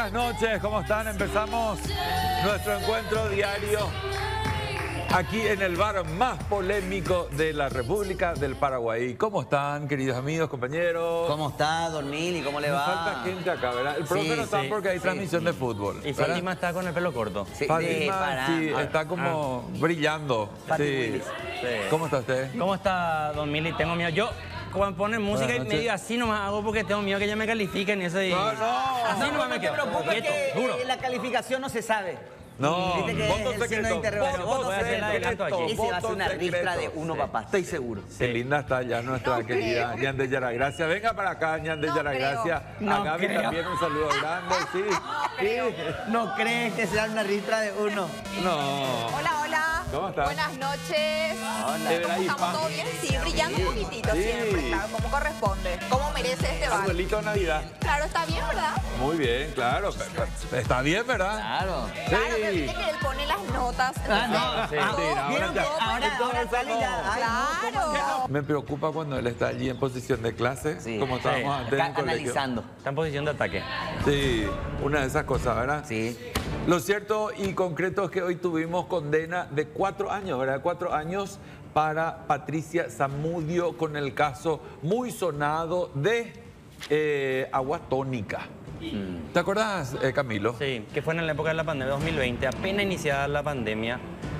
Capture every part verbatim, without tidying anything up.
Buenas noches, ¿cómo están? Empezamos nuestro encuentro diario aquí en el bar más polémico de la República del Paraguay. ¿Cómo están, queridos amigos, compañeros? ¿Cómo está, don Mili? ¿Cómo le Me va? falta gente acá, ¿verdad? El profe Sí, no está sí, porque hay sí. transmisión de fútbol. Y Fátima está con el pelo corto. Sí, de Fátima, para- sí, ah, está como brillando. Fátima Sí. Willis. Sí. ¿Cómo está usted? ¿Cómo está, don Mili? Tengo miedo. Yo, cuando ponen música Buenas y noches. medio así nomás hago porque tengo miedo que ya me califiquen y eso. Y... No, no. Así No, nomás no me te quedo. preocupes Quieto, que duro. eh, la calificación no se sabe. No, Viste que voto es el signo de secreto. interrogación. Voto Voy a hacer el adelanto secreto. allí. Ese va a ser Voto una ristra de secreto. uno, Sí. papá. Estoy seguro. Qué linda está ya nuestra No querida creo. Ñan de Yaragracia. Venga para acá, Ñan de No Yaragracia. creo. A No Gaby creo. también un saludo grande. Sí. Sí. ¿No crees que sea una ristra de uno? No. Hola, hola. ¿Cómo estás? Buenas noches. Hola. Te verá ¿Cómo y estamos? paz. ¿Todo bien? Sí, brillando un poquitito Sí. siempre, claro, como corresponde. Como merece este bar. Arbolito de Navidad. Claro, está bien, ¿verdad? Muy bien, claro. Está bien, ¿verdad? Claro. Claro, pero Sí. viste que él pone las notas. Ah, no. Sí. Ah, Mentira, ¿vieron ahora que ya. ahora, ahora Entonces, sale ya? Ay, no, ¿cómo Claro. no? Me preocupa cuando él está allí en posición de clase, Sí. como estábamos Sí. antes en el Acá colegio. analizando. Está en posición de ataque. Sí, una de esas cosas, ¿verdad? Sí. Lo cierto y concreto es que hoy tuvimos condena de cuatro años, ¿verdad? Cuatro años para Patricia Zamudio con el caso muy sonado de eh, agua tónica. ¿Te acordás, eh, Camilo? Sí, que fue en la época de la pandemia dos mil veinte, apenas iniciada la pandemia,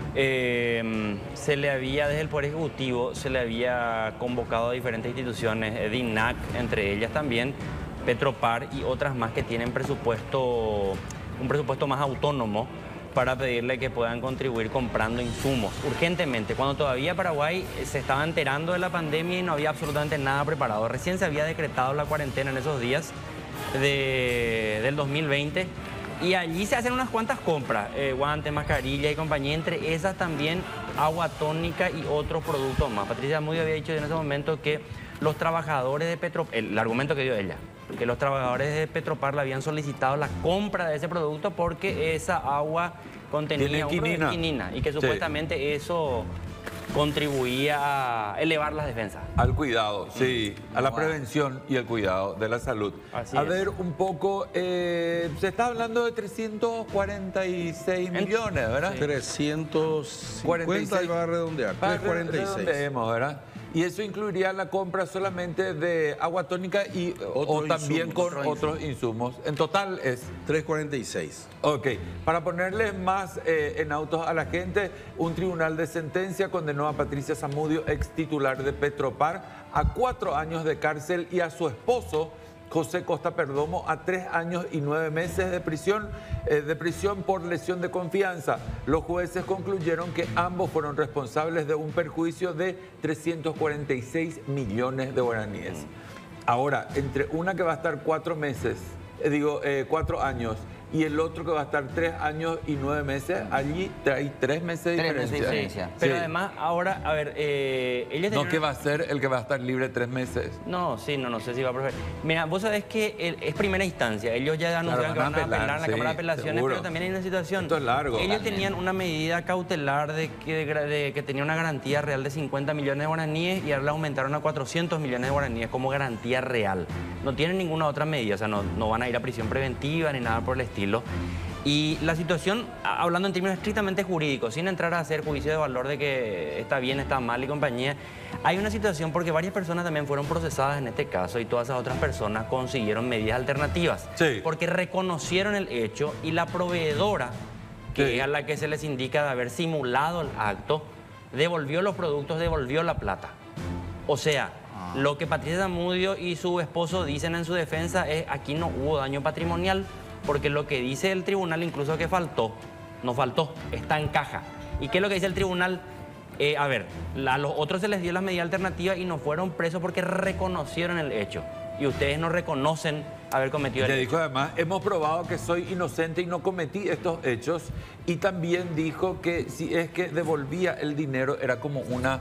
eh, se le había, desde el Poder Ejecutivo, se le había convocado a diferentes instituciones, eh, DINAC, entre ellas también, Petropar y otras más que tienen presupuesto, un presupuesto más autónomo, para pedirle que puedan contribuir comprando insumos urgentemente, cuando todavía Paraguay se estaba enterando de la pandemia y no había absolutamente nada preparado. Recién se había decretado la cuarentena en esos días de, del dos mil veinte y allí se hacen unas cuantas compras, eh, guantes, mascarilla y compañía, entre esas también agua tónica y otros productos más. Patricia Zamudio había dicho en ese momento que los trabajadores de Petropar, el argumento que dio ella, que los trabajadores de Petropar le habían solicitado la compra de ese producto porque esa agua contenía Tiene un producto de quinina. quinina y que Sí. supuestamente eso contribuía a elevar las defensas. Al cuidado, sí, a la Wow. prevención y el cuidado de la salud. Así a es. ver, un poco, eh, se está hablando de trescientos cuarenta y seis millones, ¿verdad? Sí. trescientos cuarenta y cincuenta seis. y va a redondear, Para trescientos cuarenta y seis. redondeemos, ¿verdad? Y eso incluiría la compra solamente de agua tónica y o Otros también insumos. con otros insumos. En total es... trescientos cuarenta y seis. Ok, para ponerle más eh, en autos a la gente, un tribunal de sentencia condenó a Patricia Zamudio, ex titular de Petropar, a cuatro años de cárcel y a su esposo, José Costa Perdomo, a tres años y nueve meses de prisión, eh, de prisión por lesión de confianza. Los jueces concluyeron que ambos fueron responsables de un perjuicio de trescientos cuarenta y seis millones de guaraníes. Ahora, entre una que va a estar cuatro meses, eh, digo, eh, cuatro años, y el otro que va a estar tres años y nueve meses, allí hay tres meses de Tres diferencia. meses de diferencia. Pero Sí. además, ahora, a ver, eh, ellos No, tenían- que va a ser el que va a estar libre tres meses. No, sí, no, no sé si va a proceder. Mira, vos sabés que el- es primera instancia. Ellos ya anunciaron van que a van a apelar apelar, en la sí, Cámara de Apelaciones, seguro. pero también hay una situación. Esto es largo. Ellos También. tenían una medida cautelar de que, de gra- de que tenía una garantía real de cincuenta millones de guaraníes y ahora la aumentaron a cuatrocientos millones de guaraníes como garantía real. No tienen ninguna otra medida, o sea, no, no van a ir a prisión preventiva ni nada por el estilo. Y la situación, a- hablando en términos estrictamente jurídicos, sin entrar a hacer juicio de valor de que está bien, está mal y compañía, hay una situación porque varias personas también fueron procesadas en este caso y todas esas otras personas consiguieron medidas alternativas. Sí. Porque reconocieron el hecho y la proveedora, que Sí. es a la que se les indica de haber simulado el acto, devolvió los productos, devolvió la plata. O sea, lo que Patricia Zamudio y su esposo dicen en su defensa es aquí no hubo daño patrimonial, porque lo que dice el tribunal incluso que faltó, no faltó, está en caja. ¿Y qué es lo que dice el tribunal? Eh, a ver, a los otros se les dio las medidas alternativas y no fueron presos porque reconocieron el hecho. Y ustedes no reconocen haber cometido el Le hecho. dijo además, hemos probado que soy inocente y no cometí estos hechos. Y también dijo que si es que devolvía el dinero era como una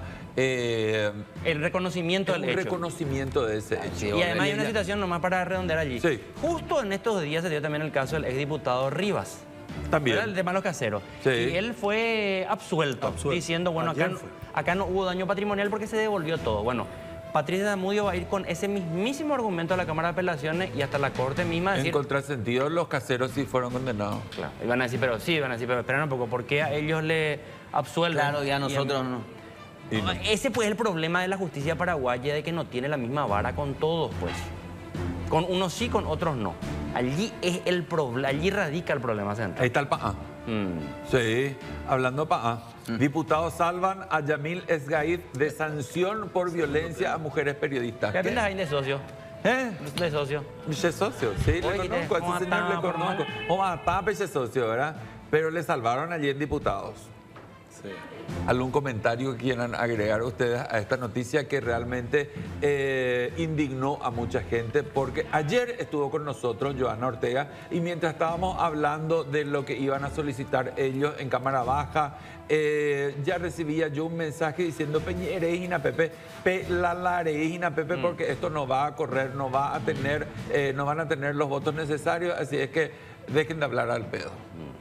eh, El reconocimiento un del hecho. reconocimiento de ese hecho. Y además hay una Ella- situación nomás para redondear allí. Sí. Justo en estos días se dio también el caso del exdiputado Rivas. También. Era el de Malos Caseros. Sí. Y él fue absuelto, Absuelto. diciendo, bueno, acá, Ayer no- fue. acá no hubo daño patrimonial porque se devolvió todo. Bueno, Patricia Zamudio va a ir con ese mismísimo argumento a la Cámara de Apelaciones y hasta la Corte misma a En decir... contrasentido, los caseros sí fueron condenados. Claro, y van a decir, pero sí, van a decir, pero esperen un poco, ¿por qué a ellos le absuelven? Claro, y a en- nosotros no. Y no. Ese pues es el problema de la justicia paraguaya, de que no tiene la misma vara con todos, pues. Con unos sí, con otros no. Allí es el problema, allí radica el problema central. Ahí está el P A A. Mm. Sí, hablando P A A. Diputados salvan a Yamil Esgaid de sanción por violencia a mujeres periodistas. ¿Qué ¿Qué? piensas ahí de socio? ¿Eh? De socio. Peche socio, sí, le Oye, conozco, a ¿cómo ese señor está, le conozco. ¿Cómo está Peche socio, verdad? Pero le salvaron allí en diputados. Sí. ¿Algún comentario que quieran agregar ustedes a esta noticia que realmente eh, indignó a mucha gente? Porque ayer estuvo con nosotros Joana Ortega y mientras estábamos hablando de lo que iban a solicitar ellos en Cámara Baja, eh, ya recibía yo un mensaje diciendo Peñereina Pepe, Pelalareina Pepe, porque esto no va a correr, no va a tener, eh, no van a tener los votos necesarios, así es que dejen de hablar al pedo.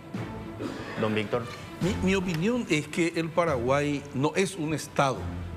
Don Víctor. Mi, mi opinión es que el Paraguay no es un Estado.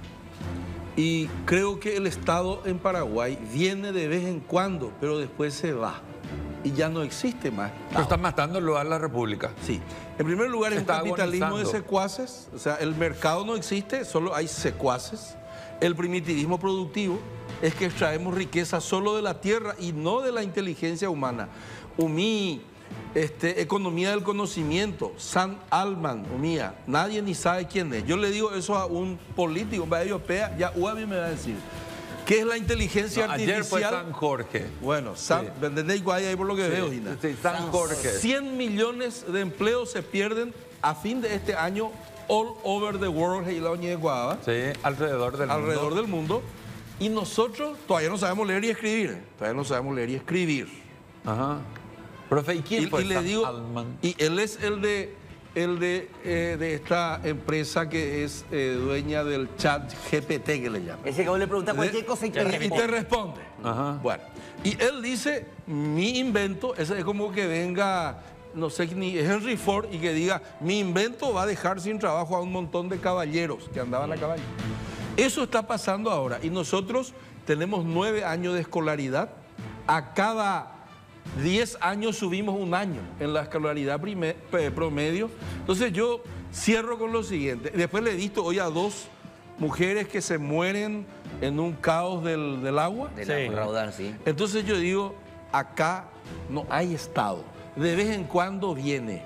Y creo que el Estado en Paraguay viene de vez en cuando, pero después se va. Y ya no existe más. Pero están matándolo a la República. Sí. En primer lugar, es un Está capitalismo de agonizando. secuaces. O sea, el mercado no existe, solo hay secuaces. El primitivismo productivo es que extraemos riqueza solo de la tierra y no de la inteligencia humana. Umí, este, economía del conocimiento, San Alman, Umía, nadie ni sabe quién es. Yo le digo eso a un político, va a ellos, pea, ya Uabi me va a decir. ¿Qué es la inteligencia No, artificial? ayer fue San Jorge. Bueno, San, Sí. ¿entendéis cuál hay ahí por lo que veo, Gina? Sí, San Jorge. cien millones de empleos se pierden a fin de este año all over the world, y la oña de Guava, Sí, alrededor del alrededor mundo. del mundo. Y nosotros todavía no sabemos leer y escribir. Todavía no sabemos leer y escribir. Ajá. Profe, ¿y quién Y, fue y le Sam digo, Altman? y él es el de, el de, eh, de esta empresa que es eh, dueña del chat G P T, que le llaman. Ese que vos le preguntas cualquier cosa y te Y responde. te responde. Ajá. Bueno, y él dice, mi invento, ese es como que venga, no sé ni Henry Ford y que diga, mi invento va a dejar sin trabajo a un montón de caballeros que andaban a caballo. Eso está pasando ahora y nosotros tenemos nueve años de escolaridad. A cada diez años subimos un año en la escolaridad prime- pe- promedio. Entonces yo cierro con lo siguiente. Después le he visto hoy a dos mujeres que se mueren en un caos del, del agua. De Sí. la raudal, sí. Entonces yo digo, acá no hay Estado. De vez en cuando viene.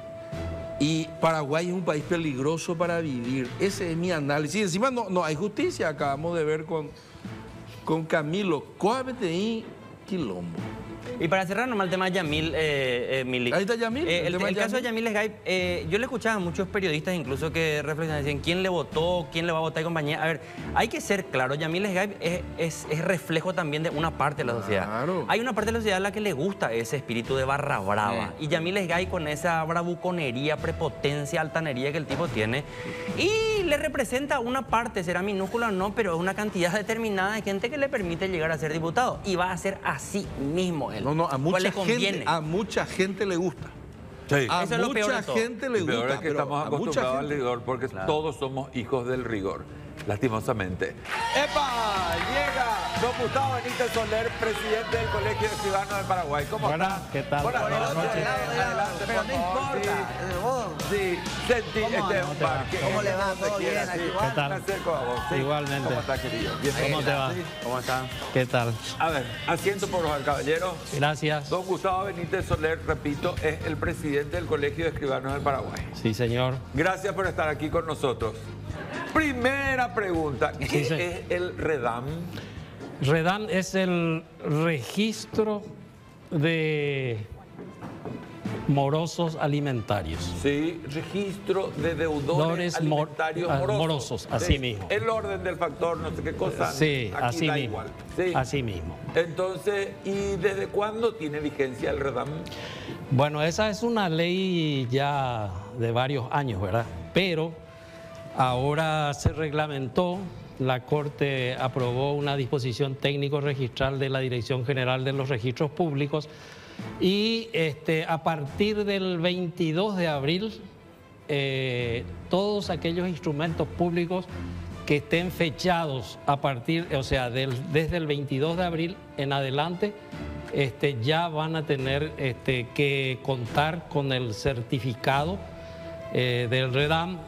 Y Paraguay es un país peligroso para vivir. Ese es mi análisis. Y encima no, no hay justicia. Acabamos de ver con, con Camilo. Coabetei quilombo. Y para cerrar nomás el tema de Yamil, eh, eh, Milik. Ahí está Yamil, Eh, el el tema de el caso de Yamil. Yamil Esgaib, eh, yo le escuchaba a muchos periodistas incluso que reflexionaban, decían, ¿quién le votó? ¿Quién le va a votar y compañía? A ver, hay que ser claro, Yamil Esgaib es, es, es reflejo también de una parte de la sociedad. Claro. Hay una parte de la sociedad a la que le gusta ese espíritu de barra brava. Y Yamil Esgaib con esa bravuconería, prepotencia, altanería que el tipo tiene. Y le representa una parte, será minúscula o no, pero es una cantidad determinada de gente que le permite llegar a ser diputado. Y va a ser así mismo él. No, no, a Pues mucha, le conviene. gente, a mucha gente le gusta. Sí. A Eso es lo peor mucha de todo. gente le Y peor gusta. es que pero estamos a mucha acostumbrados al gente- rigor porque todos somos hijos del rigor, lastimosamente. ¡Epa! Llega don Gustavo Benítez Soler, presidente del Colegio de Escribanos del Paraguay. ¿Cómo Buenas, está? ¿qué tal? Buenas Buenas noches. noches. Adelante, Pero por no favor. importa. Eh, vos, Sí, sí, sentí ¿Cómo este no? embarque. ¿Cómo le va? Donde ¿Todo bien? quiera, Aquí sí. va. ¿Qué tal? Me acerco a vos. sí. Igualmente. ¿Cómo está, querido? Bienvenido. ¿Cómo te va? Sí. ¿Cómo está? ¿Qué tal? A ver, asiento por los caballeros. Gracias. Don Gustavo Benítez Soler, repito, es el presidente del Colegio de Escribanos del Paraguay. Sí, señor. Gracias por estar aquí con nosotros. Primera pregunta, ¿qué Sí, sí. es el REDAM? REDAM es el registro de morosos alimentarios. Sí, registro de deudores Dores mor- alimentarios ah, morosos. morosos, así Sí. mismo. El orden del factor, no sé qué cosa. Sí, aquí así da mismo. igual. Sí. Así mismo. Entonces, ¿y desde cuándo tiene vigencia el REDAM? Bueno, esa es una ley ya de varios años, ¿verdad? Pero ahora se reglamentó, la Corte aprobó una disposición técnico registral de la Dirección General de los Registros Públicos y este, a partir del veintidós de abril, eh, todos aquellos instrumentos públicos que estén fechados a partir, o sea, del, desde el veintidós de abril en adelante, este, ya van a tener este, que contar con el certificado eh, del REDAM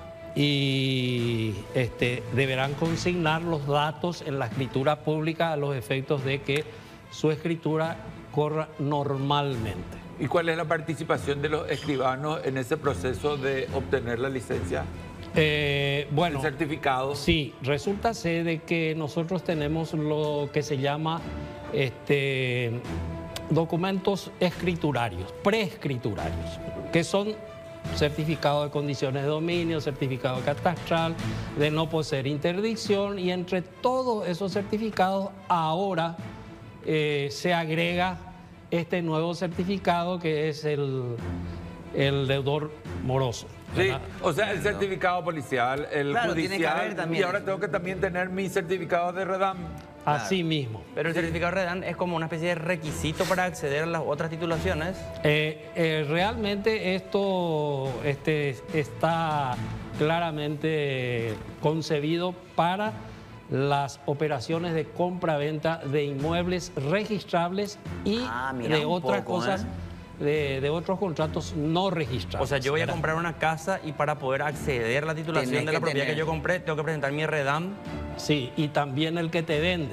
y este, deberán consignar los datos en la escritura pública a los efectos de que su escritura corra normalmente. ¿Y cuál es la participación de los escribanos en ese proceso de obtener la licencia? Eh, bueno, ¿El certificado? Sí, resulta ser de que nosotros tenemos lo que se llama este, documentos escriturarios, preescriturarios, que son certificado de condiciones de dominio, certificado catastral, de no poseer interdicción, y entre todos esos certificados ahora eh, se agrega este nuevo certificado que es el, el deudor moroso. Sí, ¿verdad? o sea, el certificado policial, el Claro, tiene que judicial, haber también y ahora eso. tengo que también tener mi certificado de REDAM. Así mismo. Pero el certificado REDAM es como una especie de requisito para acceder a las otras titulaciones. Eh, eh, realmente esto este, está claramente concebido para las operaciones de compra-venta de inmuebles registrables y Ah, mira, de un otras poco, cosas, ¿eh? de, de otros contratos no registrados. O sea, yo voy a ¿verdad? comprar una casa y para poder acceder a la titulación Tenés de la que propiedad tener. que yo compré, tengo que presentar mi REDAM. Sí, y también el que te vende.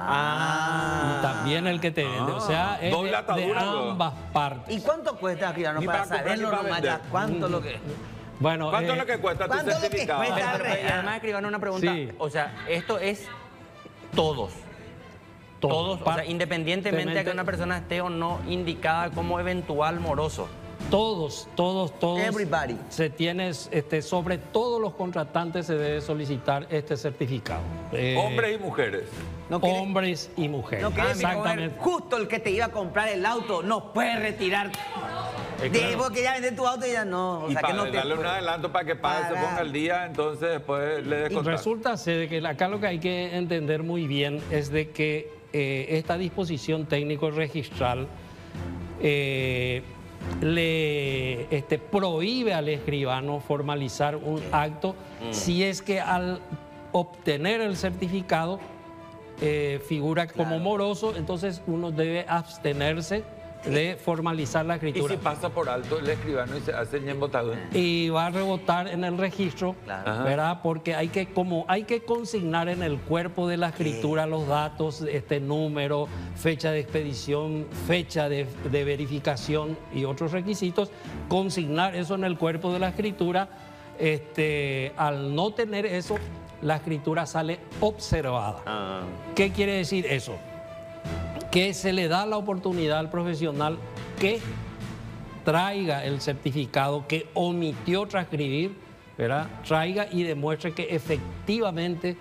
Ah. Y también el que te vende. O sea, es doble de- de, atadura, luego. ambas partes. ¿Y cuánto cuesta, escribano, Ni para para comprar, saberlo ni para nomás vender. ya? ¿Cuánto lo que...? Bueno, ¿Cuánto eh, es lo que cuesta tu ¿cuánto es lo que certificado? cuesta? Pero, pero, y además, escriban una pregunta. Sí. O sea, esto es todos. Todo. Todos, o sea, independientemente de que una persona esté o no indicada como eventual moroso. Todos, todos, todos. Everybody. Se tiene, este, sobre todos los contratantes se debe solicitar este certificado. Eh, Hombres y mujeres. No quiere- hombres y mujeres. No quiere Exactamente. justo el que te iba a comprar el auto no puede retirar. Eh, De claro. vos que ya vendés tu auto y ya no. O Y sea, que para no te darle un puede- adelanto para que pague, se Para- ponga al día, entonces después le Y descontar. resulta ser de que acá lo que hay que entender muy bien es de que eh, esta disposición técnico registral eh, le este, prohíbe al escribano formalizar un acto si es que al obtener el certificado eh, figura como moroso, entonces uno debe abstenerse de formalizar la Y escritura. si pasa por alto el escribano y se hace ñembotado. Y va a rebotar en el registro, Claro. ¿verdad? Porque hay que, como hay que consignar en el cuerpo de la escritura los datos, este número, fecha de expedición, fecha de, de verificación y otros requisitos, consignar eso en el cuerpo de la escritura, este, al no tener eso, la escritura sale observada. Ah. ¿Qué quiere decir eso? Que se le da la oportunidad al profesional que traiga el certificado que omitió transcribir, ¿verdad? Traiga y demuestre que efectivamente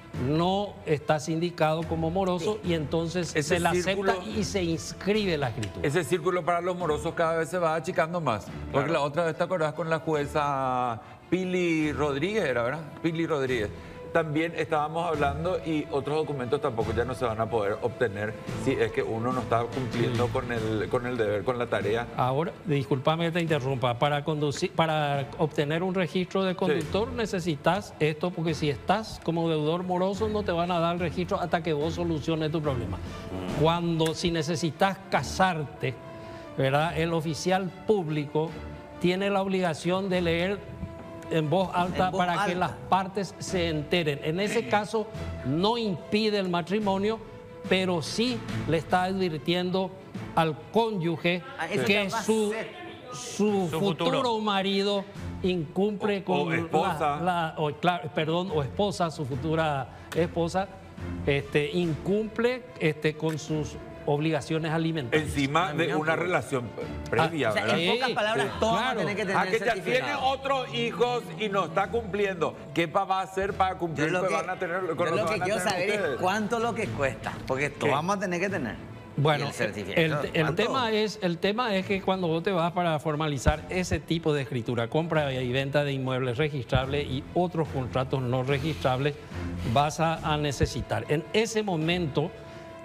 no está sindicado como moroso y entonces Ese se la círculo- acepta y se inscribe la escritura. Ese círculo para los morosos cada vez se va achicando más. Porque Claro. la otra vez te acordás con la jueza Pili Rodríguez, era, ¿verdad? Pili Rodríguez. También estábamos hablando y otros documentos tampoco ya no se van a poder obtener si es que uno no está cumpliendo con el, con el deber, con la tarea. Ahora, discúlpame que te interrumpa, para, conducir, para obtener un registro de conductor necesitas esto, porque si estás como deudor moroso no te van a dar el registro hasta que vos soluciones tu problema. Cuando, si necesitas casarte, ¿verdad? El oficial público tiene la obligación de leer en voz alta En voz para que alta. las partes se enteren. En ese caso no impide el matrimonio, pero sí le está advirtiendo al cónyuge Ah, eso que ya va a su, ser. su, Su futuro, futuro. marido incumple O- con o esposa. la, la- o, claro, perdón, o esposa, su futura esposa, este, incumple este, con sus obligaciones alimentarias. Encima de una relación previa, O sea, ¿verdad? en pocas Sí, palabras, sí, todos van a claro. tener que tener A que ya tiene certificado. otros hijos y no está cumpliendo. ¿Qué pa- va a hacer para Yo cumplir lo lo que, que van a tener yo con lo lo que que van a quiero tener saber es ustedes? cuánto lo que cuesta, porque esto ¿Qué? vamos a tener que tener. Bueno, Y el certificado, el, el ¿cuánto? tema es, el tema es que cuando vos te vas para formalizar ese tipo de escritura, compra y venta de inmuebles registrables y otros contratos no registrables, vas a, a necesitar. En ese momento,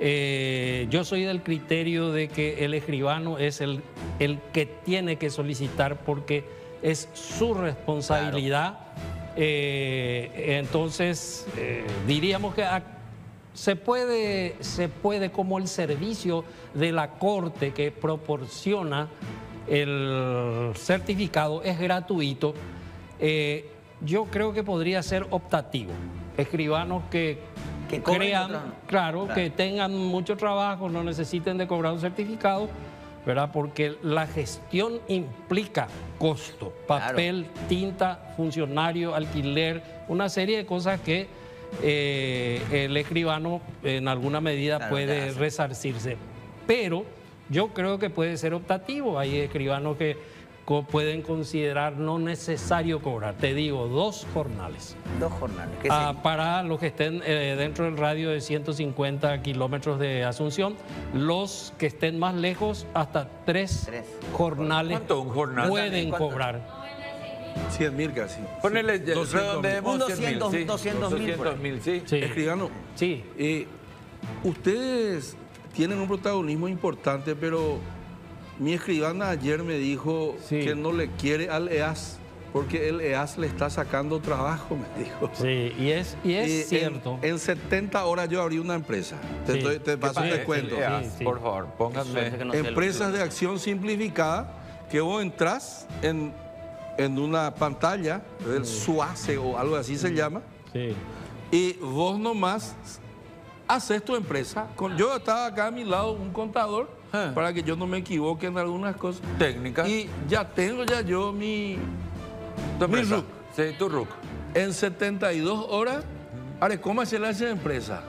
eh, yo soy del criterio de que el escribano es el, el que tiene que solicitar porque es su responsabilidad Eh, entonces, eh, diríamos que a- se puede, se puede, como el servicio de la Corte que proporciona el certificado es gratuito, eh, yo creo que podría ser optativo. Escribanos que, Que cobren crean, otros no. claro, Claro. que tengan mucho trabajo, no necesiten de cobrar un certificado, ¿verdad? Porque la gestión implica costo, papel, tinta, funcionario, alquiler, una serie de cosas que eh, el escribano en alguna medida Claro, puede ya hace. resarcirse. Pero yo creo que puede ser optativo. Hay escribanos que co- pueden considerar no necesario cobrar. Te digo, dos jornales. Dos jornales. ¿Qué Ah, sería? para los que estén eh, dentro del radio de ciento cincuenta kilómetros de Asunción, los que estén más lejos, hasta tres, Tres. jornales ¿Cuánto un jornal? pueden ¿Cuánto? cobrar. cien mil casi. Ponele, doscientos redondeemos mil. Un cien mil, doscientos, sí. doscientos mil por ahí. doscientos mil, sí. Sí. Escribano, Sí. eh, ustedes tienen un protagonismo importante, pero mi escribana ayer me dijo Sí. que no le quiere al E A S porque el E A S le está sacando trabajo, me dijo. Sí, y es, y es Eh, cierto. En, en setenta horas yo abrí una empresa. Te, Sí. estoy- te paso ¿Qué un pasa? descuento. El E A S, Sí, sí. Por favor, pónganme. Suerte que no sea lo Empresas que- de acción simplificada, que vos entras en, en una pantalla del SUACE o algo así se llama, Sí. y vos nomás haces tu empresa. Con- yo estaba acá a mi lado un contador Ah. para que yo no me equivoque en algunas cosas. Técnica. Y ya tengo ya yo mi... tu mi empresa. RUC. Sí, tu RUC. En setenta y dos horas, haré cómo hacer la empresa.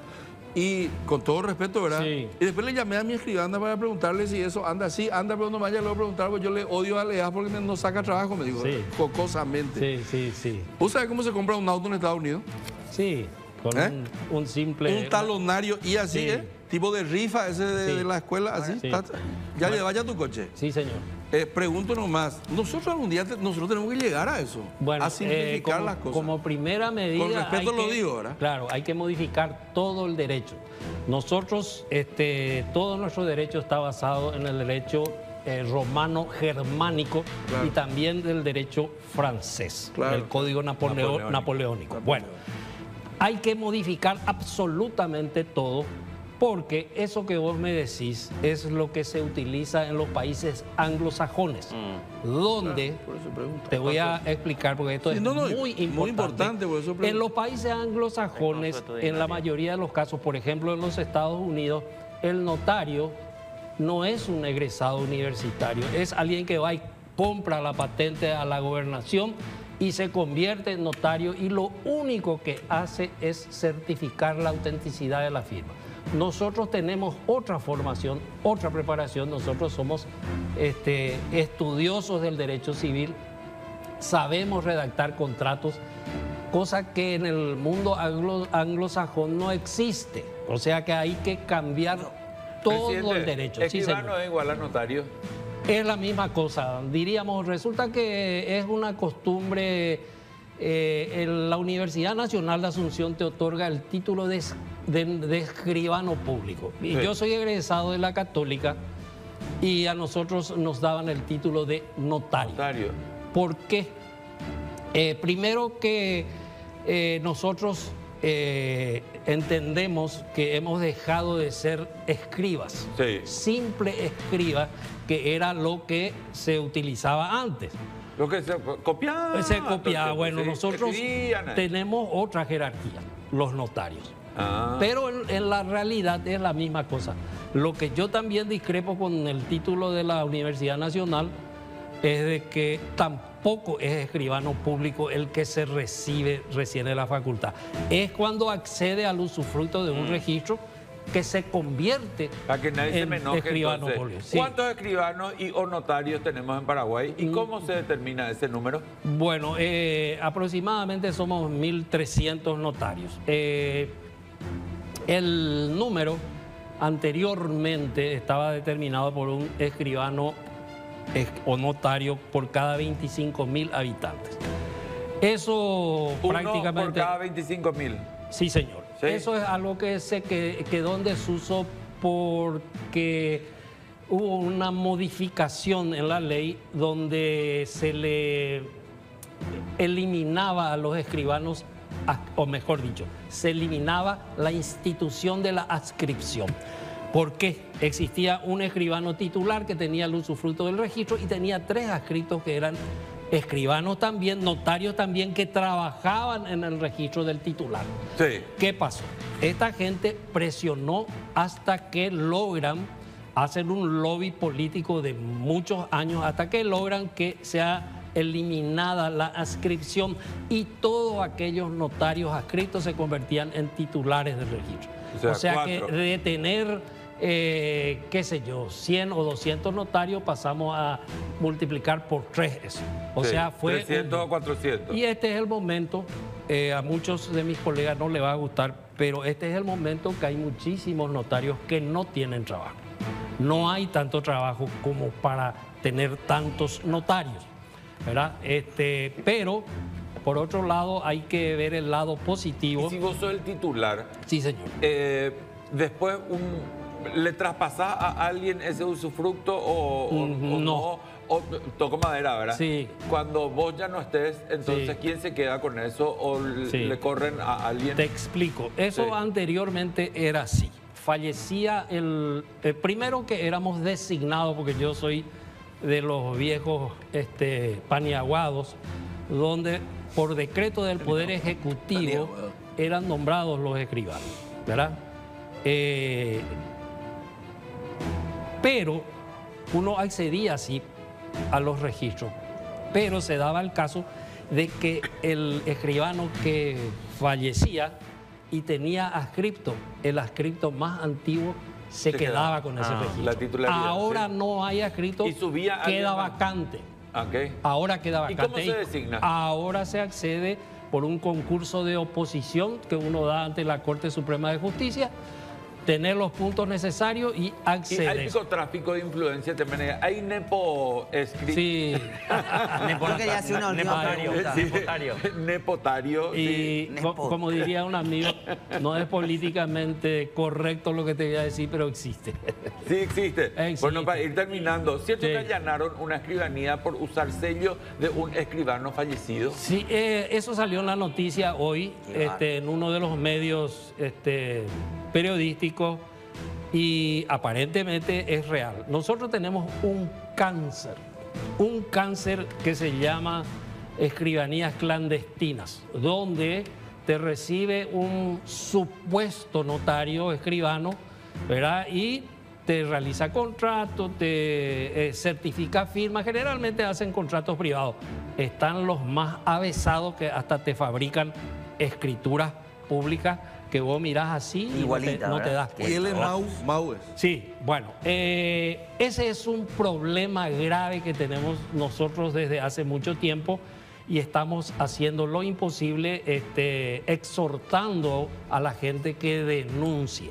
Y con todo respeto, ¿verdad? Sí. Y después le llamé a mi escribana para preguntarle si eso anda así, anda, pero no vaya, le voy a preguntar, porque yo le odio a Lea porque me- no saca trabajo, me dijo, Sí. jocosamente. Sí, sí, sí. ¿Usted sabe cómo se compra un auto en Estados Unidos? Sí, con ¿Eh? un, un simple... Un talonario y así, Sí. ¿eh? Tipo de rifa ese de, Sí. de la escuela, así. Sí. está- ya le vaya tu coche. Sí, señor. Eh, pregunto nomás, nosotros algún día te- nosotros tenemos que llegar a eso, Bueno, a eh, simplificar como, las cosas. como primera medida. Con respeto hay lo que- digo, ¿verdad? Claro, hay que modificar todo el derecho. Nosotros, este, todo nuestro derecho está basado en el derecho eh, romano germánico Claro. y también del derecho francés, Claro, el código napoleo- Napoleónico. napoleónico. Bueno, hay que modificar absolutamente todo. Porque eso que vos me decís es lo que se utiliza en los países anglosajones, donde, Por eso pregunto. te voy a explicar porque esto Sí, es no, no, muy importante. muy importante, por eso pregunto. En los países anglosajones, Consueto de en la Italia. mayoría de los casos, por ejemplo en los Estados Unidos, el notario no es un egresado universitario, es alguien que va y compra la patente a la gobernación y se convierte en notario y lo único que hace es certificar la autenticidad de la firma. Nosotros tenemos otra formación, otra preparación, nosotros somos este, estudiosos del derecho civil, sabemos redactar contratos, cosa que en el mundo anglo- anglosajón no existe. O sea que hay que cambiar todo Presidente, el derecho. Sí, escribano señor. es igual a notario. Es la misma cosa. Diríamos, resulta que es una costumbre. eh, el- la Universidad Nacional de Asunción te otorga el título de, es- de- de escribano público. Y Sí. yo soy egresado de la Católica y a nosotros nos daban el título de notario. Notario. ¿Por qué? Eh, primero que eh, nosotros eh, entendemos que hemos dejado de ser escribas. Sí. Simple escriba, que era lo que se utilizaba antes. Lo que se copiaba. se copiaba. entonces, Bueno, sí, nosotros escribían ahí. tenemos otra jerarquía, los notarios. Ah. Pero en, en la realidad es la misma cosa. Lo que yo también discrepo con el título de la Universidad Nacional es de que tampoco es escribano público el que se recibe recién de la facultad. Es cuando accede al usufructo de un registro que se convierte Para que nadie se en me enoje. escribano entonces, público. Sí. ¿Cuántos escribanos y o notarios tenemos en Paraguay? ¿Y cómo se determina ese número? Bueno, eh, aproximadamente somos mil trescientos notarios. Eh, el número anteriormente estaba determinado por un escribano es- o notario por cada veinticinco mil habitantes. Eso Uno prácticamente... por cada veinticinco mil. Sí, señor. Sí. Eso es algo que se que- quedó en desuso porque hubo una modificación en la ley donde se le eliminaba a los escribanos, o mejor dicho, se eliminaba la institución de la adscripción. ¿Por qué? Existía un escribano titular que tenía el usufructo del registro y tenía tres adscritos que eran escribanos también, notarios también, que trabajaban en el registro del titular. Sí. ¿Qué pasó? Esta gente presionó hasta que logran hacer un lobby político de muchos años, hasta que logran que sea eliminada la adscripción y todos aquellos notarios adscritos se convertían en titulares del registro. O sea, o sea que cuatro. de tener, eh, qué sé yo, cien o doscientos notarios pasamos a multiplicar por tres eso. O Sí, sea, fue... trescientos o cuatrocientos. Y este es el momento, eh, a muchos de mis colegas no les va a gustar, pero este es el momento que hay muchísimos notarios que no tienen trabajo. No hay tanto trabajo como para tener tantos notarios, ¿verdad? Este, pero, por otro lado, hay que ver el lado positivo. Y si vos sos el titular, Sí, señor. eh, después un, le traspasás a alguien ese usufructo o, o- Mm, o no. no, o toco madera, ¿verdad? Sí. Cuando vos ya no estés, entonces, Sí. ¿quién se queda con eso o l- Sí. le corren a alguien? Te explico. Eso Sí. anteriormente era así. Fallecía el... eh, primero que éramos designados, porque yo soy de los viejos este, paniaguados, donde por decreto del Poder Ejecutivo eran nombrados los escribanos, ¿verdad? Eh, pero uno accedía así a los registros, pero se daba el caso de que el escribano que fallecía y tenía adscripto, el adscripto más antiguo se, Se quedaba quedaba. con ese Ah, registro. la titularidad, Ahora sí. no hay adscrito, Y subía alguien queda más. vacante. Ok. Ahora queda ¿Y vacante. cómo se designa? Ahora se accede por un concurso de oposición que uno da ante la Corte Suprema de Justicia, tener los puntos necesarios y Y acceder. hay tráfico de influencia también. Hay nepo escrito. Sí. Creo que ya hace una última Nepotario. pregunta. Nepotario. Nepotario. sí. Y Nepo. co- como diría un amigo, no es políticamente correcto lo que te voy a decir, pero existe. Sí existe. Existe. Bueno, para ir terminando, ¿cierto Sí. que allanaron una escribanía por usar sello de un escribano fallecido? Sí, eh, eso salió en la noticia hoy, Qué este, en uno de los medios este, periodísticos, y aparentemente es real. Nosotros tenemos un cáncer, un cáncer que se llama escribanías clandestinas, donde te recibe un supuesto notario escribano, ¿verdad? Y te realiza contrato, te eh, certifica firma. Generalmente hacen contratos privados. Están los más avesados que hasta te fabrican escrituras públicas que vos mirás así y Igualita, no te, no te ¿verdad? das Y él cuenta. es ¿verdad? Mau, Mau es. Sí, bueno, eh, ese es un problema grave que tenemos nosotros desde hace mucho tiempo y estamos haciendo lo imposible, este, exhortando a la gente que denuncie,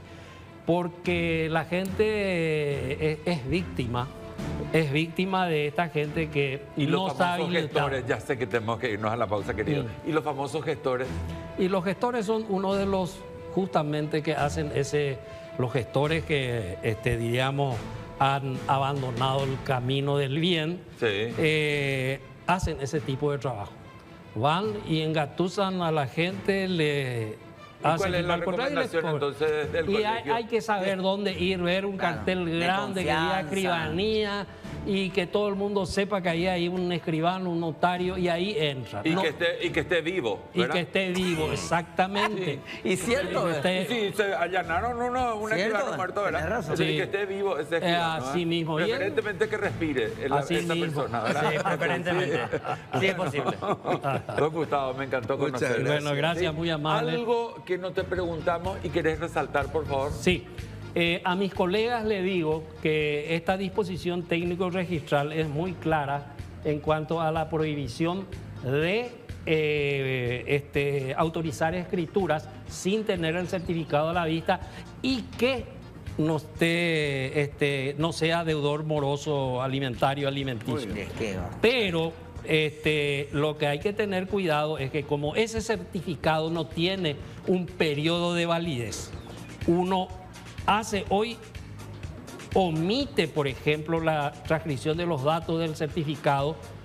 porque la gente eh, es, es víctima, es víctima de esta gente que Y los no está famosos habilitada. gestores, ya sé que tenemos que irnos a la pausa, querido. Mm. Y los famosos gestores, Y los gestores son uno de los justamente que hacen ese, los gestores que este, diríamos han abandonado el camino del bien, Sí. eh, hacen ese tipo de trabajo. Van y engatusan a la gente, le hacen cuál es la firmar contrato y les recomendación, cobran. entonces, del Y hay, colegio? hay que saber dónde ir, ver un Claro, cartel de grande que diga confianza. escribanía y que todo el mundo sepa que ahí hay un escribano, un notario y ahí entra. y, No- que esté, y que esté vivo, y ¿verdad? que esté vivo, exactamente. Y cierto, Y que esté- Sí, se allanaron uno, un Cierto, escribano muerto, ¿verdad? tenés razón. Es decir, Sí. que esté vivo ese Eh, escribano. así ¿eh? mismo. Y él- Preferentemente que respire el- Así esa mismo. persona, ¿verdad? Sí, preferentemente. Sí, es posible. Don Gustavo, me encantó Muchas conocerle. gracias. Bueno, gracias, muy amable. Algo que no te preguntamos y querés resaltar, por favor. Sí, eh, a mis colegas le digo que esta disposición técnico-registral es muy clara en cuanto a la prohibición de eh, este, autorizar escrituras sin tener el certificado a la vista y que no, esté, este, no sea deudor moroso alimentario, alimenticio. Uy, es que va. Pero este, lo que hay que tener cuidado es que como ese certificado no tiene un periodo de validez, uno hace hoy, omite, por ejemplo, la transcripción de los datos del certificado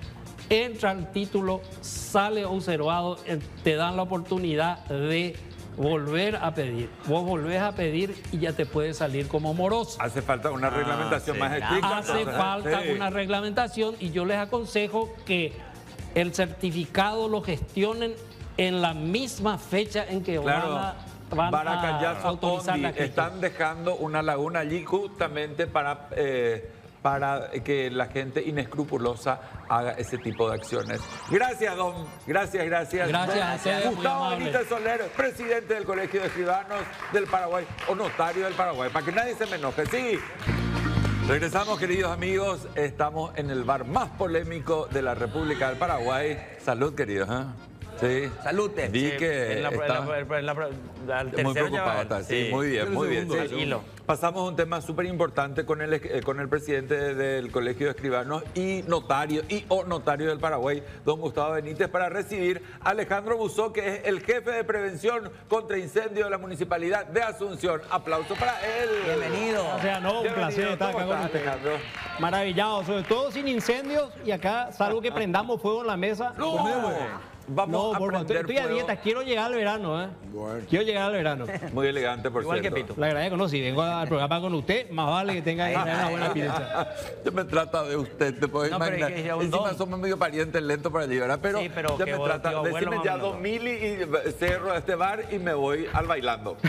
entra el título, sale observado, eh, te dan la oportunidad de volver a pedir. Vos volvés a pedir y ya te puede salir como moroso. Hace falta una reglamentación sí. más estricta. Hace entonces, falta sí. una reglamentación y yo les aconsejo que el certificado lo gestionen en la misma fecha en que Claro. van a, van a Baracayazo, autorizar Ondi, la gestión. están dejando una laguna allí justamente para, eh, para que la gente inescrupulosa haga ese tipo de acciones. Gracias, don. Gracias, gracias. Gracias Don a ustedes, muy Gustavo amable. Benítez Soler, presidente del Colegio de Escribanos del Paraguay, o notario del Paraguay, para que nadie se me enoje. Sí. Regresamos, queridos amigos. Estamos en el bar más polémico de la República del Paraguay. Salud, queridos. ¿eh? Sí. Salute. Vi Sí, que en la- en la- está en la- al muy tercero ya preocupado. va. Está. Sí, muy bien, El muy bien. segundo, sí. al hilo. Pasamos a un tema súper importante con el, eh, con el presidente del Colegio de Escribanos y notario y o notario del Paraguay, don Gustavo Benítez, para recibir a Alejandro Buzó, que es el jefe de prevención contra incendio de la Municipalidad de Asunción. Aplauso para él. Bienvenido. O sea, no, un Bienvenido. placer estar ¿Cómo acá con estás, usted. Alejandro? Maravillado, sobre todo sin incendios y acá, salvo que prendamos fuego en la mesa. No, vamos No, a por favor, prender estoy a fuego. dieta, quiero llegar al verano, ¿eh? Quiero llegar al verano. Muy elegante, por Igual que cierto. Pito. Le agradezco, no, si vengo al programa con usted, más vale que tenga una buena pilecha. Ya me trata de usted, te puedes No, pero imaginar. es que ya un Encima don. somos medio parientes lentos para allí, ¿verdad? Pero, Sí, pero ya que me vos, trata, tío abuelo, decime más ya o menos. dos mil y, y cerro este bar y me voy al bailando.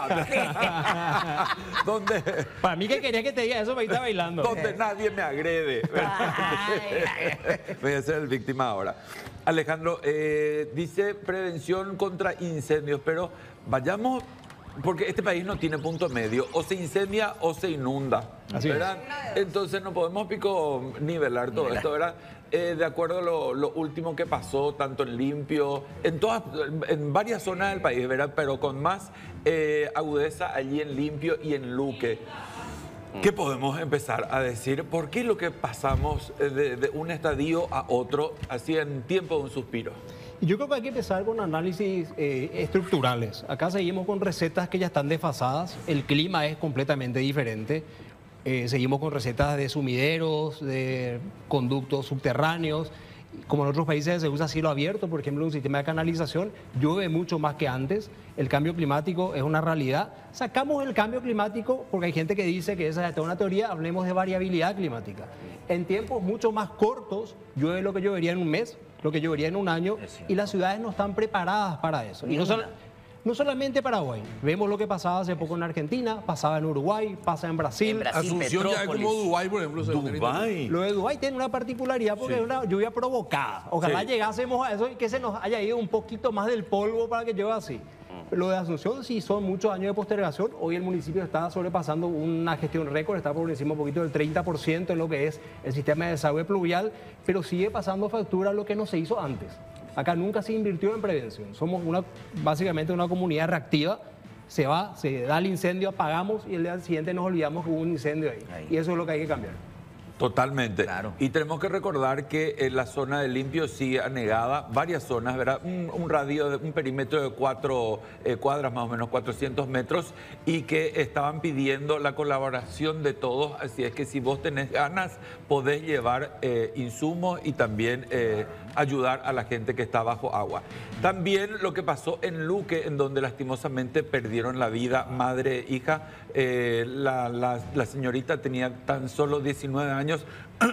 donde, Para mí que quería que te diga eso para irte bailando. donde nadie me agrede. Voy a ser el víctima ahora. Alejandro, eh, dice prevención contra incendios, pero vayamos, porque este país no tiene punto medio, o se incendia o se inunda, Así es. ¿verdad? Entonces no podemos pico nivelar todo esto, ¿verdad? Eh, de acuerdo a lo, lo último que pasó, tanto en Limpio, en todas, en varias zonas del país, ¿verdad? Pero con más eh, agudeza allí en Limpio y en Luque. ¿Qué podemos empezar a decir? ¿Por qué lo que pasamos eh, de, de un estadio a otro, así en tiempo de un suspiro? Yo creo que hay que empezar con análisis eh, estructurales. Acá seguimos con recetas que ya están desfasadas, el clima es completamente diferente. Eh, seguimos con recetas de sumideros, de conductos subterráneos. Como en otros países se usa cielo abierto, por ejemplo, un sistema de canalización, llueve mucho más que antes. El cambio climático es una realidad. Sacamos el cambio climático porque hay gente que dice que esa es toda una teoría, hablemos de variabilidad climática. En tiempos mucho más cortos, llueve lo que llovería en un mes, lo que llovería en un año, y las ciudades no están preparadas para eso. Y no, sol- no solamente Paraguay, vemos lo que pasaba hace poco en Argentina, pasaba en Uruguay, pasa en Brasil. En Brasil. Asunción ya es como Petrópolis. Dubái, por ejemplo. según el Dubái. Lo de Dubái tiene una particularidad porque es una lluvia provocada. Ojalá Sí. llegásemos a eso y que se nos haya ido un poquito más del polvo para que llueva así. Lo de Asunción sí son muchos años de postergación. Hoy el municipio está sobrepasando una gestión récord, está por encima un poquito del treinta por ciento en lo que es el sistema de desagüe pluvial, pero sigue pasando factura lo que no se hizo antes. Acá nunca se invirtió en prevención. Somos una, básicamente una comunidad reactiva. Se va, se da el incendio, apagamos y el día siguiente nos olvidamos que hubo un incendio ahí. Ahí. Y eso es lo que hay que cambiar. Totalmente. Claro. Y tenemos que recordar que en la zona de Limpio sigue anegada, varias zonas, ¿verdad? Un, un radio, de, un perímetro de cuatro eh, cuadras, más o menos cuatrocientos metros, y que estaban pidiendo la colaboración de todos. Así es que si vos tenés ganas, podés llevar eh, insumos y también eh, ayudar a la gente que está bajo agua. También lo que pasó en Luque, en donde lastimosamente perdieron la vida madre e hija. Eh, la, la, la señorita tenía tan solo diecinueve años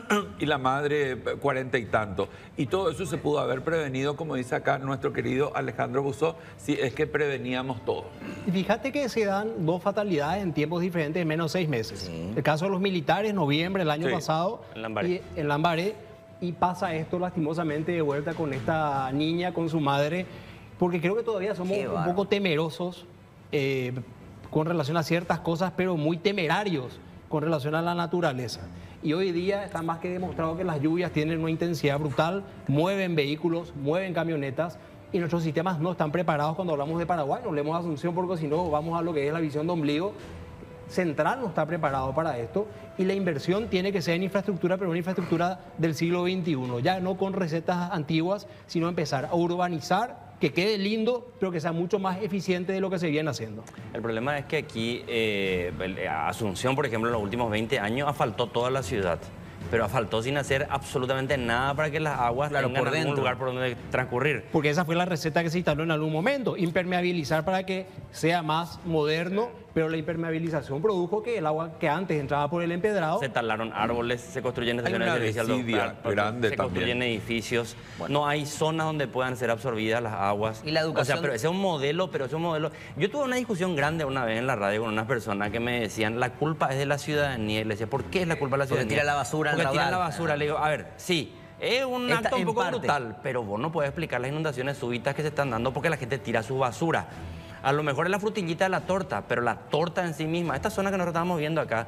y la madre cuarenta y tanto. Y todo eso se pudo haber prevenido, como dice acá nuestro querido Alejandro Buzó, si es que preveníamos todo. Y fíjate que se dan dos fatalidades en tiempos diferentes en menos de seis meses. El caso de los militares, noviembre del año Sí, pasado, en Lambaré. y, en Lambaré, y pasa esto lastimosamente de vuelta con esta niña, con su madre, porque creo que todavía somos Qué un bárbaro. poco temerosos eh, con relación a ciertas cosas, pero muy temerarios con relación a la naturaleza. Y hoy día está más que demostrado que las lluvias tienen una intensidad brutal, mueven vehículos, mueven camionetas, y nuestros sistemas no están preparados cuando hablamos de Paraguay, no hablemos de Asunción porque si no vamos a lo que es la visión de ombligo. Central no está preparado para esto y la inversión tiene que ser en infraestructura, pero una infraestructura del siglo veintiuno, ya no con recetas antiguas, sino empezar a urbanizar, que quede lindo, pero que sea mucho más eficiente de lo que se viene haciendo. El problema es que aquí, eh, el- Asunción, por ejemplo, en los últimos veinte años asfaltó toda la ciudad. pero asfaltó sin hacer absolutamente nada para que las aguas Claro, tengan por algún dentro. lugar por donde transcurrir. Porque esa fue la receta que se instaló en algún momento, impermeabilizar para que sea más moderno, pero la impermeabilización produjo que el agua que antes entraba por el empedrado... Se talaron árboles, se construyen Hay estaciones una de servicio al desidia doctor, grande se también. construyen edificios, no hay zonas donde puedan ser absorbidas las aguas. Y la O educación- sea, pero ese es un modelo, pero ese es un modelo. Yo tuve una discusión grande una vez en la radio con unas personas que me decían, la culpa es de la ciudadanía. Y le decía, ¿por qué es la culpa de la Porque ciudadanía? tira la basura en Porque tiran raudal. la basura. Le digo, a ver, sí. Es un Esta- acto un en poco parte. brutal, pero vos no puedes explicar las inundaciones súbitas que se están dando porque la gente tira su basura. A lo mejor es la frutillita de la torta, pero la torta en sí misma, esta zona que nosotros estamos viendo acá,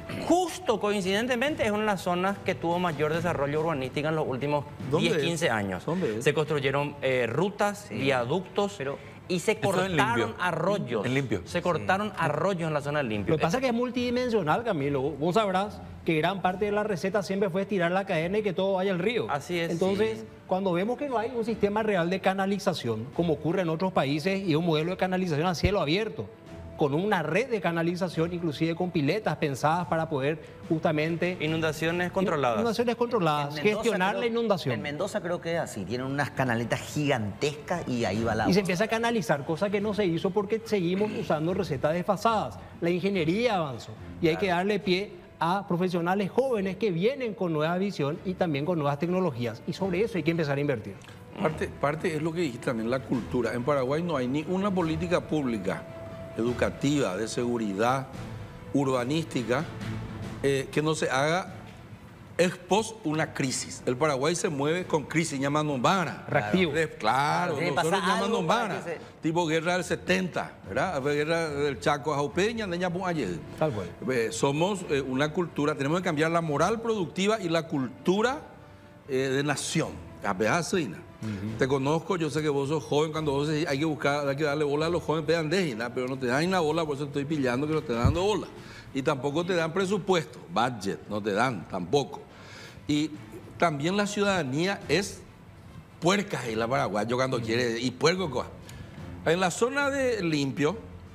justo coincidentemente es una de las zonas que tuvo mayor desarrollo urbanístico en los últimos ¿Dónde diez, es? quince años. ¿Dónde es? Se construyeron eh, rutas, viaductos, y se Eso en cortaron Limpio. arroyos. En Limpio. Se cortaron arroyos en la zona del Limpio. Lo que pasa es que es multidimensional, Camilo. Vos sabrás que gran parte de la receta siempre fue estirar la cadena y que todo vaya al río. Así es, Entonces, sí. cuando vemos que no hay un sistema real de canalización, como ocurre en otros países, y un modelo de canalización a cielo abierto, con una red de canalización, inclusive con piletas pensadas para poder justamente... Inundaciones controladas. Inundaciones controladas, En Mendoza gestionar creo- la inundación. En Mendoza creo que es así, tienen unas canaletas gigantescas y ahí va la Y agua. se empieza a canalizar, cosa que no se hizo porque seguimos usando recetas desfasadas. La ingeniería avanzó y hay que darle pie a profesionales jóvenes que vienen con nueva visión y también con nuevas tecnologías. Y sobre eso hay que empezar a invertir. Parte, parte es lo que dijiste también, la cultura. En Paraguay no hay ni una política pública, educativa, de seguridad, urbanística, eh, que no se haga ex post una crisis. El Paraguay se mueve con crisis, llamando vara. Reactivo. De- Claro, Tiene que nosotros pasar llamando algo para vara. que se- Tipo guerra del setenta, ¿verdad? Guerra del Chaco a Jaupeña, de Ñapu ayer. Tal cual. Eh, Somos eh, una cultura, tenemos que cambiar la moral productiva y la cultura eh, de nación. A Beaslina. Te conozco, yo sé que vos sos joven, cuando vos decís, hay que buscar, hay que darle bola a los jóvenes, pedan déjina, pero no te dan la bola, por eso estoy pillando que no te dan dando bola. Y tampoco te dan presupuesto, budget, no te dan tampoco. Y también la ciudadanía es puerca y la paraguayo cuando quiere, y puerco coja. En la zona de Limpio,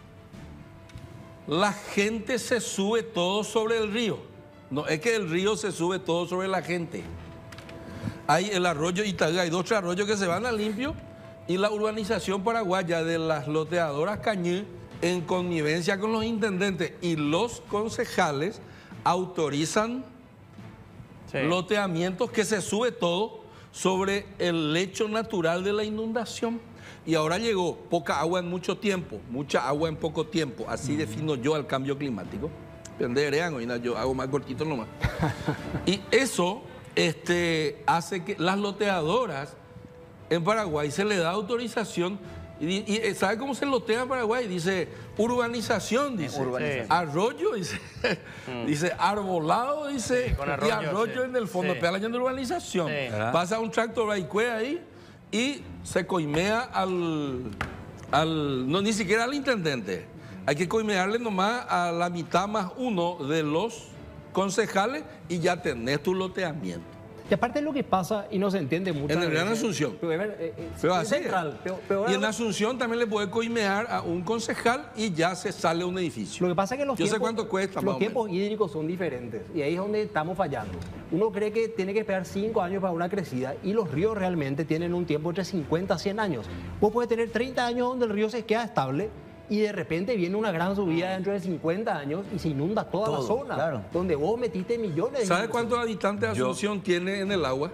la gente se sube todo sobre el río. No es que el río se sube todo sobre la gente. Hay el arroyo Itaga, hay dos tres arroyos que se van a Limpio y la urbanización paraguaya de las loteadoras Cañí, en connivencia con los intendentes y los concejales, autorizan Sí. loteamientos que se sube todo sobre el lecho natural de la inundación. Y ahora llegó poca agua en mucho tiempo, mucha agua en poco tiempo. Así defino yo el cambio climático. Penderean, hoy yo hago más cortito nomás. Y eso este, hace que las loteadoras en Paraguay se le da autorización. Y, y ¿sabe cómo se lotea en Paraguay? Dice urbanización, dice. urbanización. Arroyo, dice. Dice arbolado, dice. con y arroyo, arroyo sí. en el fondo. Sí. Pero hablando de urbanización. Sí. Pasa un tractor Baicue ahí y se coimea al, al. No, ni siquiera al intendente. Hay que coimearle nomás a la mitad más uno de los concejales y ya tenés tu loteamiento. Y aparte lo que pasa, y no se entiende mucho... En el Gran Asunción. Pero, eh, eh, Pero es así es. central, pero- pero- Y en Asunción también le puede coimear a un concejal y ya se sale un edificio. Lo que pasa es que los Yo sé tiempos, cuánto cuesta, más los o tiempos hídricos son diferentes y ahí es donde estamos fallando. Uno cree que tiene que esperar cinco años para una crecida y los ríos realmente tienen un tiempo entre cincuenta a cien años. Vos puedes tener treinta años donde el río se queda estable y de repente viene una gran subida dentro de cincuenta años y se inunda toda la Todo, zona, claro. donde vos metiste millones de ¿Sabe litros. cuántos habitantes Yo- Asunción tiene en el agua?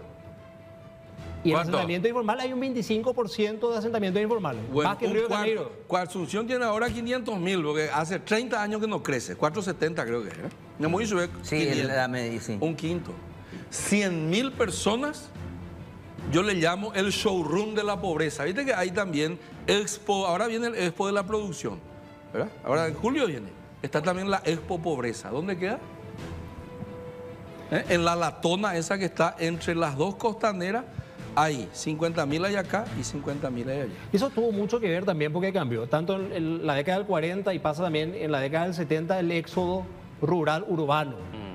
Y en ¿Cuánto? asentamiento informal hay un veinticinco por ciento de asentamientos informales, más que el un Río de cuarto- Janeiro. Cua- Asunción tiene ahora quinientos mil, porque hace treinta años que no crece, cuatrocientos setenta creo que es. ¿eh? No muy sube Sí, quinientos. el- la med- sí. Un quinto. cien mil personas, yo le llamo el showroom de la pobreza. Viste que hay también Expo, ahora viene el Expo de la producción, ¿verdad? Ahora en julio viene. Está también la Expo Pobreza. ¿Dónde queda? ¿Eh? En la latona esa que está entre las dos costaneras, hay cincuenta mil hay acá y cincuenta mil hay allá. Eso tuvo mucho que ver también porque cambió, tanto en, en la década del cuarenta y pasa también en la década del setenta el éxodo rural urbano.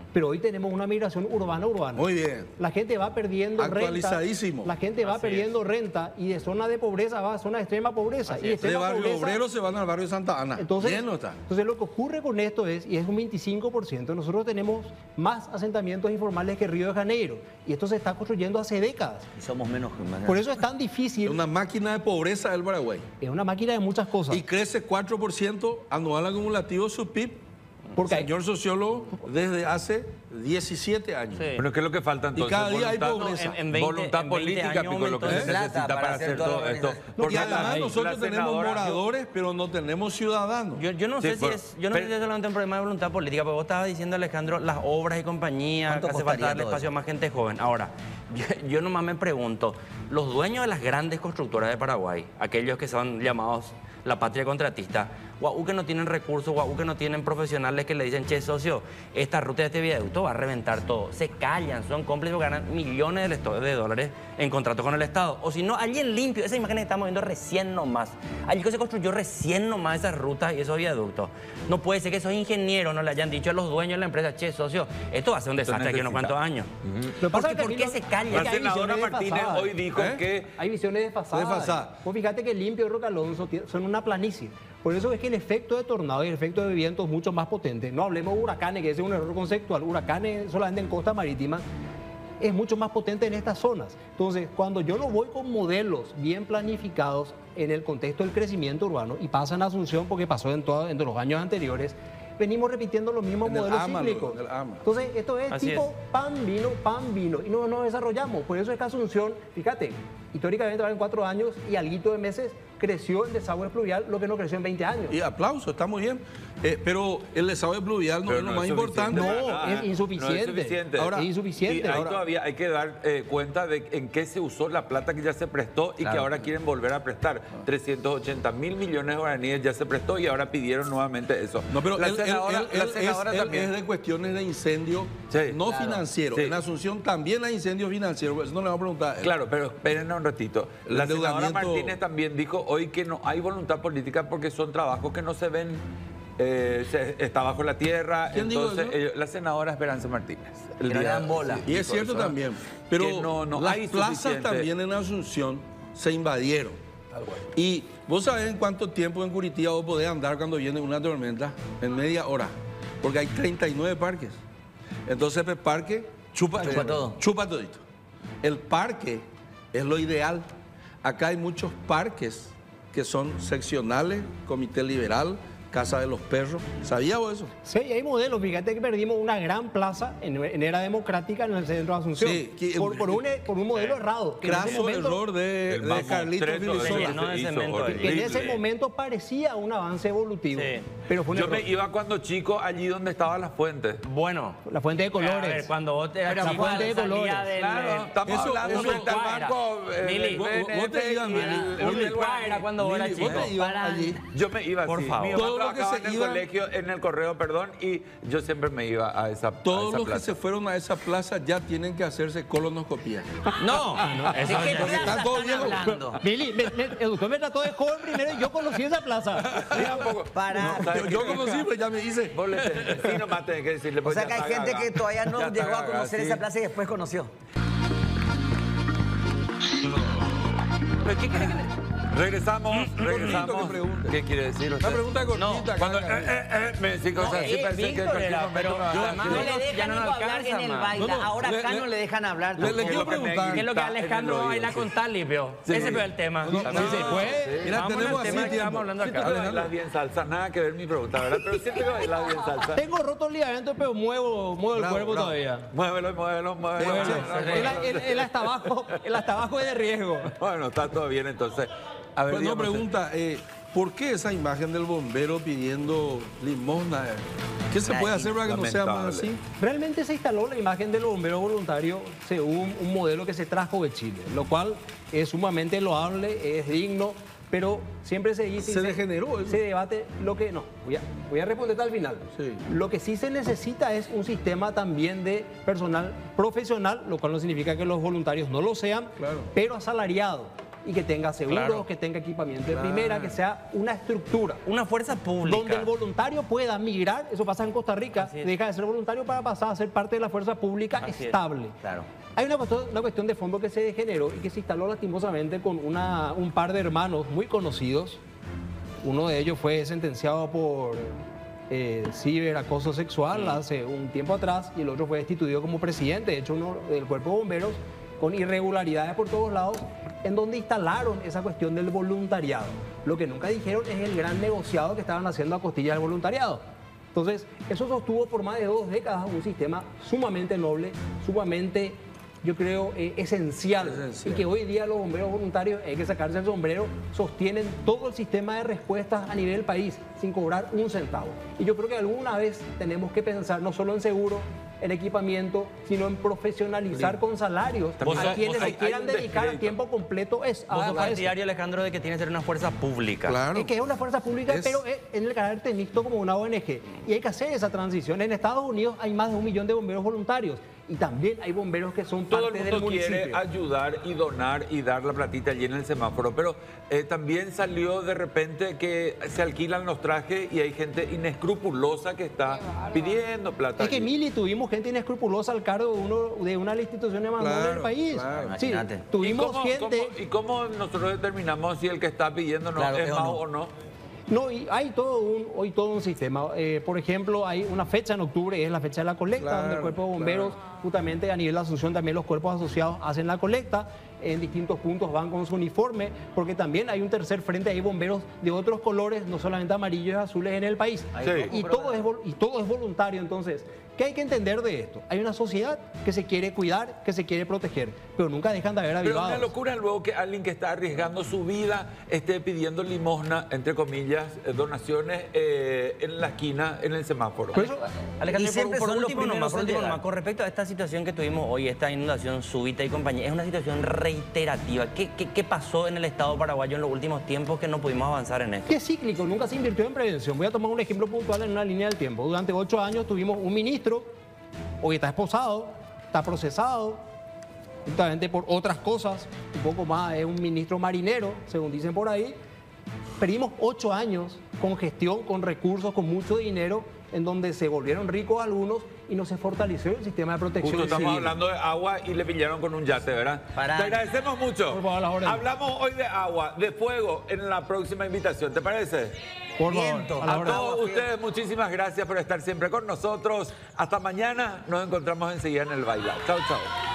Pero hoy tenemos una migración urbana-urbana. Muy bien. La gente va perdiendo renta. Actualizadísimo. La gente va Así perdiendo renta y de zona de pobreza va a zona de extrema pobreza. Así y de es. De extrema barrio pobreza, obrero se van al barrio de Santa Ana. Entonces, Bien no está. entonces lo que ocurre con esto es, y es un veinticinco por ciento, nosotros tenemos más asentamientos informales que Río de Janeiro. Y esto se está construyendo hace décadas. Y somos menos. Por eso es tan Es difícil. una máquina de pobreza del Paraguay. Es una máquina de muchas cosas. Y crece cuatro por ciento anual acumulativo su P I B. Porque hay- Señor sociólogo, desde hace diecisiete años. Sí. Bueno, ¿qué es lo que falta entonces? cada día hay Voluntad- pobreza. En- en veinte voluntad en veinte política, años Pico, lo que aumentó se de necesita plata para para hacer hacer toda todo la esto. organización. No, y Porque además la- nosotros la tenemos senadora- moradores, pero no tenemos ciudadanos. Yo, yo no Sí, sé si pero- es, yo no pero- sé si es solamente un problema de voluntad política, porque vos estabas diciendo, Alejandro, las obras y compañías, ¿Cuánto que hace costaría falta darle todo espacio a eso? más gente joven. Ahora, yo, yo nomás me pregunto, los dueños de las grandes constructoras de Paraguay, aquellos que son llamados la patria contratista, guau que no tienen recursos, guau que no tienen profesionales que le dicen, che, socio, esta ruta de este viaducto va a reventar todo. Se callan, son cómplices, ganan millones de, esto- de dólares en contrato con el Estado. O si no, alguien limpio, esa imagen que estamos viendo recién nomás. Allí que se construyó recién nomás esas rutas y esos viaductos. No puede ser que esos ingenieros no le hayan dicho a los dueños de la empresa, che, socio, esto va a ser un desastre aquí en unos necesita. cuantos años. Lo que pasa Porque, es que ¿por a mí qué no- se callan? La Es que hay senadora visiones Martínez desfasadas. hoy dijo ¿Eh? que Hay visiones desfasadas. Desfasadas. Vos fíjate que Limpio y Roca Alonso tie- son una planicie. Por eso es que el efecto de tornado y el efecto de viento es mucho más potente. No hablemos de huracanes, que ese es un error conceptual. Huracanes solamente en costa marítima es mucho más potente en estas zonas. Entonces, cuando yo no voy con modelos bien planificados en el contexto del crecimiento urbano, y pasa en Asunción porque pasó en, todo, en los años anteriores, venimos repitiendo los mismos En el modelos AMA, cíclicos. en el AMA. Entonces, esto es Así tipo es. pan, vino, pan, vino, y no nos desarrollamos. Por eso es que Asunción, fíjate, históricamente va en cuatro años y alguito de meses creció el desagüe pluvial, lo que no creció en veinte años. Y aplauso, está muy bien. Eh, pero el desagüe pluvial no Pero es lo no más es importante. suficiente No, para nada, es ¿eh? insuficiente. No es suficiente. Ahora, es insuficiente. Y ahí Ahora, todavía hay que dar eh, cuenta de en qué se usó la plata que ya se prestó y que Claro. ahora quieren volver a prestar. trescientos ochenta mil millones de guaraníes ya se prestó y ahora pidieron nuevamente eso. No, pero la él, él- senadora, él- la él senadora es, él también. es de cuestiones de incendio, Sí, no claro. financieros. Sí. En Asunción también hay incendios financieros, eso no le vamos a preguntar. a él. Claro, pero esperen un ratito. El La senadora endeudamiento- Martínez también dijo hoy que no hay voluntad política porque son trabajos que no se ven, eh, se- está bajo la tierra. ¿Quién dijo Entonces, eso? eh, la senadora Esperanza Martínez. El Que no le día- dan bola. sí, Y es dijo cierto eso, también. Pero que no, no las hay plazas suficiente- también en Asunción se invadieron. Y vos sabés en cuánto tiempo en Curitiba vos podés andar cuando viene una tormenta, en media hora, porque hay treinta y nueve parques. Entonces el parque chupa, Chupa eh, todo. chupa todito. El parque es lo ideal. Acá hay muchos parques que son seccionales, comité liberal, casa de los perros. ¿Sabías vos eso? sí, hay modelos. Fíjate que perdimos una gran plaza en, en era democrática en el centro de Asunción. Sí, que- por, por un, por un modelo errado. Que en ese Craso momento- error de, El de mamotreto Carlitos ese Virizola. Se llenó de se hizo cemento allí. que en ese horrible. momento parecía un avance evolutivo. Sí. Pero fue un Yo error. me iba cuando chico allí donde estaban las fuentes. Bueno, La fuente de colores. a ver, cuando vos te Pero chico, fuente de salía colores. del- Claro, estamos Eso- hablando eso- frente al banco. eh, Mili, del vos- B N F vos te ibas, y Mili, el- vos el te Un del licuado era cuando vos eras Mili, chico. vos te ibas Para- allí. Yo me iba Por así. favor. Mi mamá Todo lo que trabajaba se en el iban- colegio, en el correo, perdón, y yo siempre me iba a esa, a Todos esa los que plaza. se fueron a esa plaza ya tienen que hacerse colonoscopía. No, eso ¿De qué ya- porque plaza están todos están viejos. hablando? Mili, me, me, Educó me trató de joven primero y yo conocí esa plaza. Para. ¿sabes Yo, qué? yo conocí, pero ya me hice. Vos le tenés- sí, nomás tenés que decirle. O pues sea ya que hay está gente gaga. que todavía no Ya está llegó a gaga, conocer sí. esa plaza y después conoció. ¿Pero qué crees que le- Regresamos, que regresamos. pregunte. ¿Qué quiere decir Una usted? pregunta cortita. Cuando eh, acá. eh, eh, me decís cosas No, así, eh, pensé que en Víctor cualquier era, momento pero me vas a yo- decir- No no, le ya dejan no ni nos hablar alcanza en el más. baile. No, no, Ahora le- acá le- no le dejan hablar. le- le tampoco. quiero Lo que me preguntar. ¿Qué es lo que grita en el Alejandro oído, baila sí. con Tali, vio? Sí. Ese fue el tema. No, Sí, no, se fue. Mira, Vamos tenemos al tema así que estamos tiempo. hablando Sí, acá. tú bailas bien salsa, nada que ver mi pregunta, ¿verdad? Pero siempre que bailas bien salsa. Tengo roto el ligamento, pero muevo, muevo el Bravo, cuerpo bravo. todavía. Muévelo, muévelo, muévelo. Bueno, muévelo, Él, muévelo. él- él hasta abajo, él hasta abajo es de riesgo. Bueno, está todo bien entonces. A ver, Pues no, dígame usted. pregunta, eh, ¿por qué esa imagen del bombero pidiendo limosna? ¿Qué se puede hacer para que no sea más Lamentable. así? Realmente se instaló la imagen del bombero voluntario según un modelo que se trajo de Chile, lo cual es sumamente loable, es digno, pero siempre se dice... y Se degeneró eso. Se debate lo que... No, voy a, voy a responderte al final. Sí. Lo que sí se necesita es un sistema también de personal profesional, lo cual no significa que los voluntarios no lo sean, Claro. pero asalariado. y que tenga seguros, Claro. que tenga equipamiento de primera, que sea una estructura. Una fuerza pública. Donde el voluntario pueda migrar, eso pasa en Costa Rica, Así es. deja de ser voluntario para pasar a ser parte de la fuerza pública Así es. estable. Claro. Hay una cuestión, una cuestión de fondo que se degeneró y que se instaló lastimosamente con una, un par de hermanos muy conocidos. Uno de ellos fue sentenciado por eh, ciberacoso sexual hace un tiempo atrás y el otro fue destituido como presidente, de hecho uno del cuerpo de bomberos, con irregularidades por todos lados, en donde instalaron esa cuestión del voluntariado. Lo que nunca dijeron es el gran negociado que estaban haciendo a costilla del voluntariado. Entonces, eso sostuvo por más de dos décadas un sistema sumamente noble, sumamente, yo creo, eh, esencial, Esencial. y que hoy día los bomberos voluntarios, hay que sacarse el sombrero, sostienen todo el sistema de respuestas a nivel del país sin cobrar un centavo. Y yo creo que alguna vez tenemos que pensar no solo en seguro, en equipamiento, sino en profesionalizar con salarios Vos a sos- quienes vos- se hay- quieran hay un dedicar a descrédito. tiempo completo es a, Vos sos a eso. partidario, Alejandro, de que tiene que ser una fuerza pública. Claro. Es que es una fuerza pública, Es- pero es en el carácter mixto como una O N G. Y hay que hacer esa transición. En Estados Unidos hay más de un millón de bomberos voluntarios. Y también hay bomberos que son Todo el parte del mundo quiere municipio. ayudar y donar y dar la platita allí en el semáforo, pero eh, también salió de repente que se alquilan los trajes y hay gente inescrupulosa que está pidiendo plata. Es que allí. Mili, tuvimos gente inescrupulosa al cargo de, uno, de una de las instituciones más nobles Claro, del país. claro. Sí, Imagínate. ¿Y tuvimos cómo, gente... cómo- ¿Y cómo nosotros determinamos si el que está pidiendo no Claro, es es o Mao no. o no? No, y hay todo un, hoy todo un sistema. Eh, por ejemplo, hay una fecha en octubre, es la fecha de la colecta, Claro, donde el cuerpo de bomberos, justamente a nivel de Asunción, también los cuerpos asociados hacen la colecta. En distintos puntos van con su uniforme, porque también hay un tercer frente, hay bomberos de otros colores, no solamente amarillos y azules en el país. Sí. Y, todo es, vol- y todo es voluntario. Entonces, ¿qué hay que entender de esto? Hay una sociedad que se quiere cuidar, que se quiere proteger, pero nunca dejan de haber Pero avivados. una locura luego que alguien que está arriesgando su vida esté pidiendo limosna, entre comillas, eh, donaciones eh, en la esquina, en el semáforo. Por eso, Alejandro, Y siempre por, por son los último primeros nomás, por en último llegar. nomás, con respecto a esta situación que tuvimos hoy, esta inundación súbita y compañía, es una situación reiterativa. ¿Qué, qué, qué pasó en el Estado paraguayo en los últimos tiempos que no pudimos avanzar en esto? que es cíclico, nunca se invirtió en prevención. Voy a tomar un ejemplo puntual en una línea del tiempo. Durante ocho años tuvimos un ministro, hoy está esposado, está procesado, justamente por otras cosas, un poco más, es un ministro marinero, según dicen por ahí. Perdimos ocho años con gestión, con recursos, con mucho dinero, en donde se volvieron ricos algunos y no se fortaleció el sistema de protección Justo estamos civil. hablando de agua y le pillaron con un yate, ¿verdad? Para- Te agradecemos mucho. Por favor, a las órdenes. Hablamos hoy de agua, de fuego en la próxima invitación, ¿te parece? Por favor, Viento. a la A orden. todos ustedes, muchísimas gracias por estar siempre con nosotros. Hasta mañana, nos encontramos enseguida en el baile. Chao, chao.